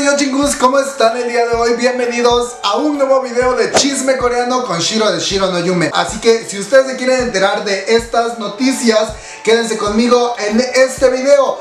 yo chingus, ¿cómo están el día de hoy? Bienvenidos a un nuevo video de chisme coreano con Shiro de Shiro no Yume. Así que si ustedes se quieren enterar de estas noticias, quédense conmigo en este video.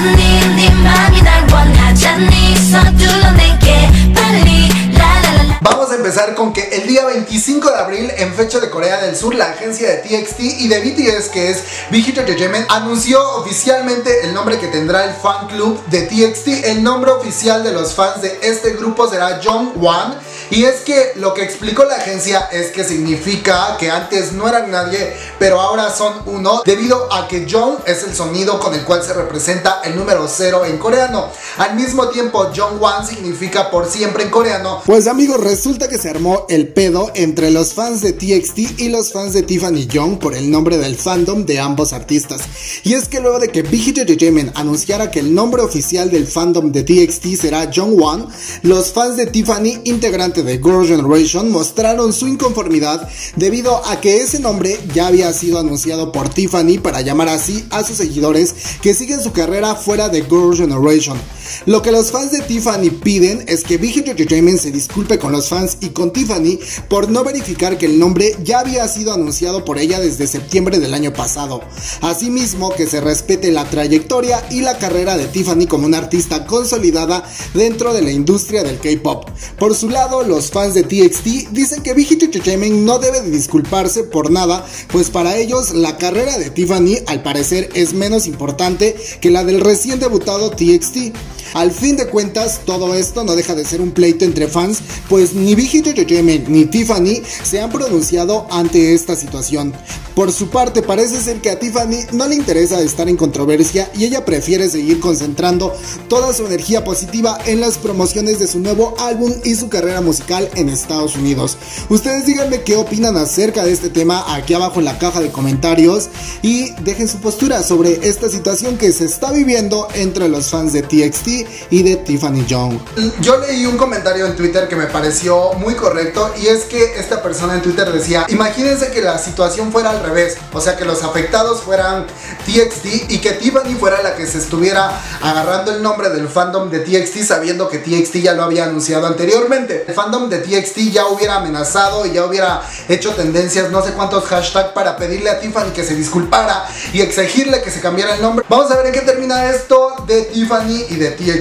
Vamos a empezar con que el día 25 de abril, en fecha de Corea del Sur, la agencia de TXT y de BTS, que es Big Hit Entertainment, anunció oficialmente el nombre que tendrá el fan club de TXT. El nombre oficial de los fans de este grupo será Jongwon. Y es que lo que explicó la agencia es que significa que antes no eran nadie, pero ahora son uno, debido a que Jong es el sonido con el cual se representa el número 0 en coreano. Al mismo tiempo, Jongwon significa por siempre en coreano. Pues amigos, resulta que se armó el pedo entre los fans de TXT y los fans de Tiffany Young por el nombre del fandom de ambos artistas. Y es que luego de que Big Hit Entertainment anunciara que el nombre oficial del fandom de TXT será Jongwon, los fans de Tiffany, integrantes de Girl Generation, mostraron su inconformidad debido a que ese nombre ya había sido anunciado por Tiffany para llamar así a sus seguidores que siguen su carrera fuera de Girl Generation. Lo que los fans de Tiffany piden es que Big Hit Entertainment se disculpe con los fans y con Tiffany por no verificar que el nombre ya había sido anunciado por ella desde septiembre del año pasado. Asimismo, que se respete la trayectoria y la carrera de Tiffany como una artista consolidada dentro de la industria del K-pop. Por su lado, los fans de TXT dicen que Big Hit Entertainment no debe de disculparse por nada, pues para ellos la carrera de Tiffany al parecer es menos importante que la del recién debutado TXT. Al fin de cuentas, todo esto no deja de ser un pleito entre fans, pues ni Big Hit Entertainment ni Tiffany se han pronunciado ante esta situación. Por su parte, parece ser que a Tiffany no le interesa estar en controversia y ella prefiere seguir concentrando toda su energía positiva en las promociones de su nuevo álbum y su carrera musical en Estados Unidos. Ustedes díganme qué opinan acerca de este tema aquí abajo en la caja de comentarios y dejen su postura sobre esta situación que se está viviendo entre los fans de TXT y de Tiffany Young. Yo leí un comentario en Twitter que me pareció muy correcto, y es que esta persona en Twitter decía: imagínense que la situación fuera al revés, o sea que los afectados fueran TXT y que Tiffany fuera la que se estuviera agarrando el nombre del fandom de TXT sabiendo que TXT ya lo había anunciado anteriormente. El fandom de TXT ya hubiera amenazado y ya hubiera hecho tendencias, no sé cuántos hashtags, para pedirle a Tiffany que se disculpara y exigirle que se cambiara el nombre. Vamos a ver en qué termina esto de Tiffany y de TXT.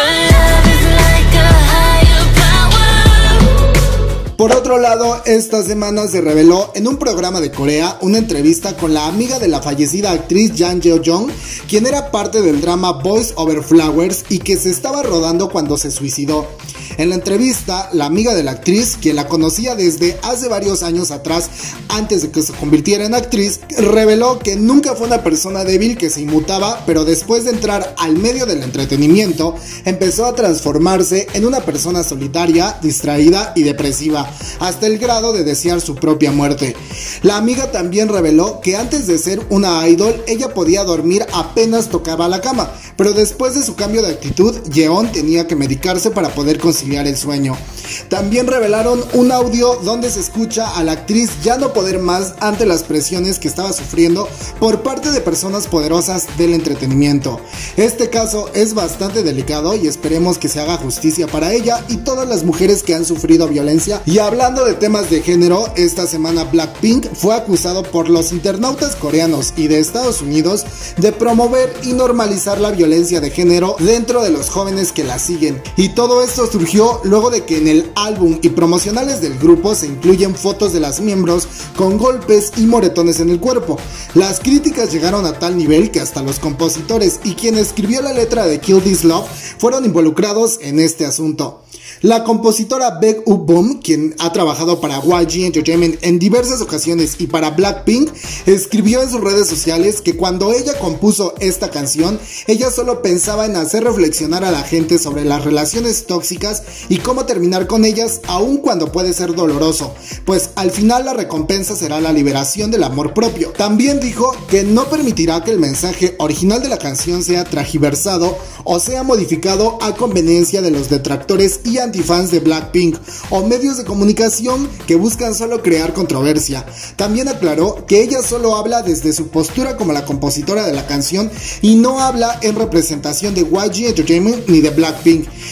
Por otro lado, esta semana se reveló en un programa de Corea una entrevista con la amiga de la fallecida actriz Jang Jeo-young, quien era parte del drama Boys Over Flowers y que se estaba rodando cuando se suicidó. En la entrevista, la amiga de la actriz, quien la conocía desde hace varios años atrás, antes de que se convirtiera en actriz, reveló que nunca fue una persona débil que se inmutaba, pero después de entrar al medio del entretenimiento, empezó a transformarse en una persona solitaria, distraída y depresiva, hasta el grado de desear su propia muerte. La amiga también reveló que antes de ser una idol, ella podía dormir apenas tocaba la cama, pero después de su cambio de actitud, Yeon tenía que medicarse para poder conciliar el sueño. También revelaron un audio donde se escucha a la actriz ya no poder más ante las presiones que estaba sufriendo por parte de personas poderosas del entretenimiento. Este caso es bastante delicado y esperemos que se haga justicia para ella y todas las mujeres que han sufrido violencia. Y hablando de temas de género, esta semana Blackpink fue acusado por los internautas coreanos y de Estados Unidos de promover y normalizar la violencia de género dentro de los jóvenes que la siguen. Y todo esto surgió luego de que en el álbum y promocionales del grupo se incluyen fotos de las miembros con golpes y moretones en el cuerpo. Las críticas llegaron a tal nivel que hasta los compositores y quien escribió la letra de Kill This Love fueron involucrados en este asunto. La compositora Baek U-boom, quien ha trabajado para YG Entertainment en diversas ocasiones y para Blackpink, escribió en sus redes sociales que cuando ella compuso esta canción, ella solo pensaba en hacer reflexionar a la gente sobre las relaciones tóxicas y cómo terminar con ellas, aun cuando puede ser doloroso, pues al final la recompensa será la liberación del amor propio. También dijo que no permitirá que el mensaje original de la canción sea tergiversado o sea modificado a conveniencia de los detractores y antifans de Blackpink o medios de comunicación que buscan solo crear controversia. También aclaró que ella solo habla desde su postura como la compositora de la canción y no habla en representación de YG Entertainment ni de Blackpink.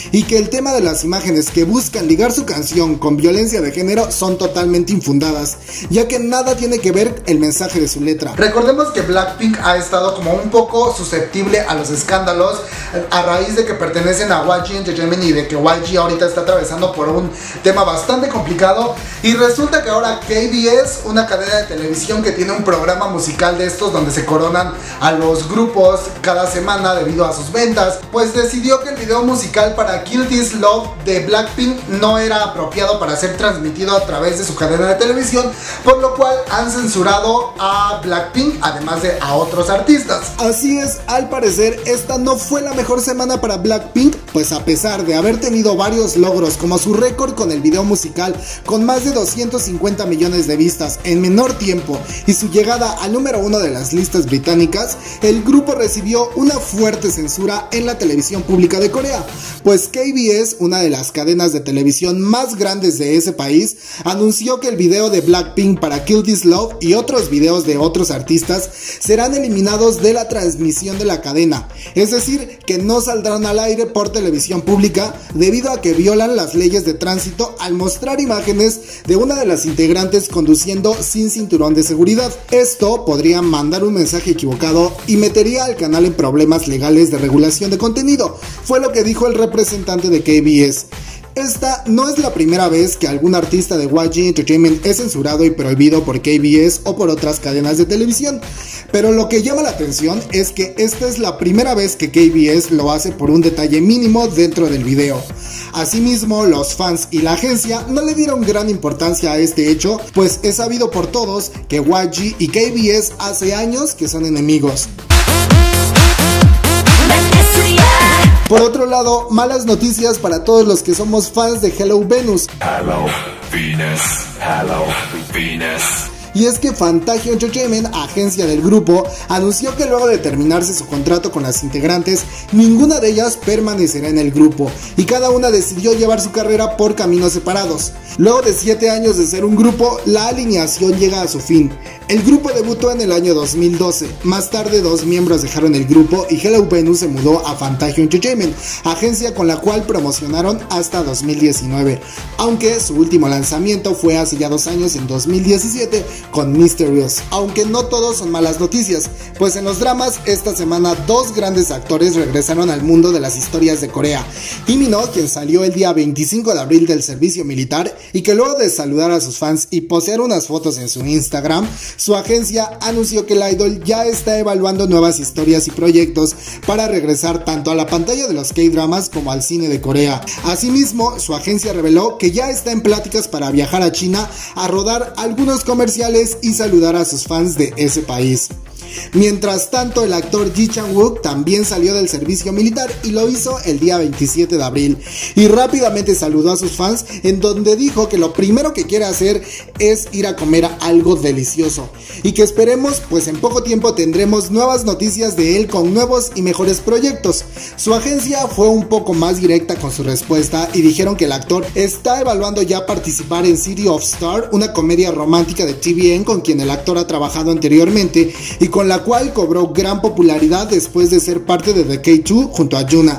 y que el tema de las imágenes que buscan ligar su canción con violencia de género son totalmente infundadas, ya que nada tiene que ver el mensaje de su letra. Recordemos que Blackpink ha estado como un poco susceptible a los escándalos a raíz de que pertenecen a YG Entertainment y de que YG ahorita está atravesando por un tema bastante complicado, y resulta que ahora KBS, una cadena de televisión que tiene un programa musical de estos donde se coronan a los grupos cada semana debido a sus ventas, pues decidió que el video musical para Kill This Love de Blackpink no era apropiado para ser transmitido a través de su cadena de televisión, por lo cual han censurado a Blackpink, además de a otros artistas. Así es, al parecer esta no fue la mejor semana para Blackpink, pues a pesar de haber tenido varios logros como su récord con el video musical con más de 250 millones de vistas en menor tiempo y su llegada al número 1 de las listas británicas, el grupo recibió una fuerte censura en la televisión pública de Corea, pues KBS, una de las cadenas de televisión más grandes de ese país, anunció que el video de Blackpink para Kill This Love y otros videos de otros artistas serán eliminados de la transmisión de la cadena, es decir, que no saldrán al aire por televisión pública debido a que violan las leyes de tránsito al mostrar imágenes de una de las integrantes conduciendo sin cinturón de seguridad. Esto podría mandar un mensaje equivocado y metería al canal en problemas legales de regulación de contenido, fue lo que dijo el representante de KBS. Esta no es la primera vez que algún artista de YG Entertainment es censurado y prohibido por KBS o por otras cadenas de televisión, pero lo que llama la atención es que esta es la primera vez que KBS lo hace por un detalle mínimo dentro del video. Asimismo, los fans y la agencia no le dieron gran importancia a este hecho, pues es sabido por todos que YG y KBS hace años que son enemigos. Por otro lado, malas noticias para todos los que somos fans de Hello Venus. Hello Venus, Hello Venus. Y es que Fantagio Entertainment, agencia del grupo, anunció que luego de terminarse su contrato con las integrantes, ninguna de ellas permanecerá en el grupo y cada una decidió llevar su carrera por caminos separados. Luego de 7 años de ser un grupo, la alineación llega a su fin. El grupo debutó en el año 2012, más tarde 2 miembros dejaron el grupo y Hello Venus se mudó a Fantagio Entertainment, agencia con la cual promocionaron hasta 2019, aunque su último lanzamiento fue hace ya 2 años, en 2017, con Mysterious. Aunque no todos son malas noticias, pues en los dramas esta semana 2 grandes actores regresaron al mundo de las historias de Corea. Lee Min-ho, quien salió el día 25 de abril del servicio militar y que luego de saludar a sus fans y postear unas fotos en su Instagram, su agencia anunció que el idol ya está evaluando nuevas historias y proyectos para regresar tanto a la pantalla de los K-dramas como al cine de Corea. Asimismo, su agencia reveló que ya está en pláticas para viajar a China a rodar algunos comerciales y saludar a sus fans de ese país. Mientras tanto, el actor Ji Chang-wook también salió del servicio militar y lo hizo el día 27 de abril y rápidamente saludó a sus fans, en donde dijo que lo primero que quiere hacer es ir a comer algo delicioso y que esperemos, pues en poco tiempo tendremos nuevas noticias de él con nuevos y mejores proyectos. Su agencia fue un poco más directa con su respuesta y dijeron que el actor está evaluando ya participar en City of Stars, una comedia romántica de TVN con quien el actor ha trabajado anteriormente y con la cual cobró gran popularidad después de ser parte de The K2 junto a Yuna.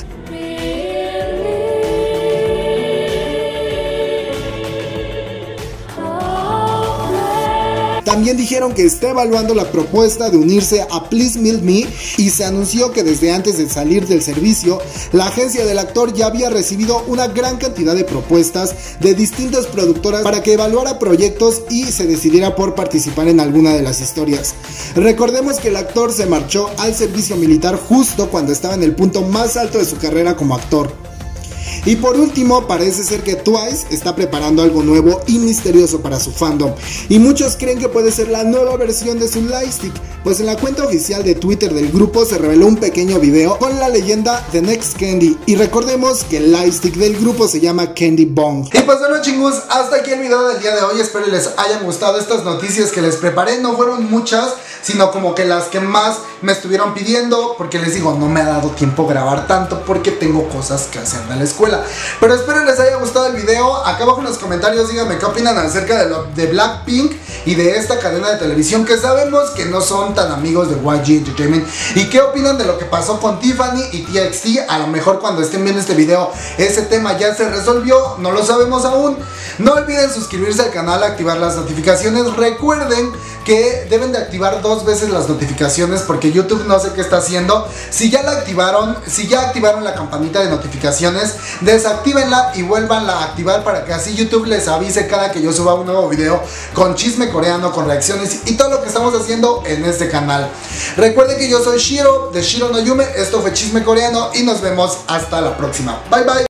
También dijeron que está evaluando la propuesta de unirse a Please Meet Me y se anunció que desde antes de salir del servicio, la agencia del actor ya había recibido una gran cantidad de propuestas de distintas productoras para que evaluara proyectos y se decidiera por participar en alguna de las historias. Recordemos que el actor se marchó al servicio militar justo cuando estaba en el punto más alto de su carrera como actor. Y por último, parece ser que Twice está preparando algo nuevo y misterioso para su fandom, y muchos creen que puede ser la nueva versión de su lightstick, pues en la cuenta oficial de Twitter del grupo se reveló un pequeño video con la leyenda The Next Candy, y recordemos que el lightstick del grupo se llama Candy Bong. Y pues bueno, chingus, hasta aquí el video del día de hoy. Espero les hayan gustado estas noticias que les preparé. No fueron muchas, sino como que las que más me estuvieron pidiendo, porque les digo, no me ha dado tiempo grabar tanto porque tengo cosas que hacer de la escuela. Pero espero les haya gustado el video. Acá abajo en los comentarios díganme qué opinan acerca de Blackpink y de esta cadena de televisión que sabemos que no son tan amigos de YG Entertainment, y qué opinan de lo que pasó con Tiffany y TXT. A lo mejor cuando estén viendo este video ese tema ya se resolvió, no lo sabemos aún. No olviden suscribirse al canal, activar las notificaciones. Recuerden que deben de activar 2 veces las notificaciones porque YouTube no sé qué está haciendo. Si ya activaron la campanita de notificaciones, desactívenla y vuélvanla a activar para que así YouTube les avise cada que yo suba un nuevo video con chisme coreano, con reacciones y todo lo que estamos haciendo en este canal. Recuerden que yo soy Shiro de Shiro no Yume. Esto fue Chisme Coreano y nos vemos hasta la próxima. Bye bye.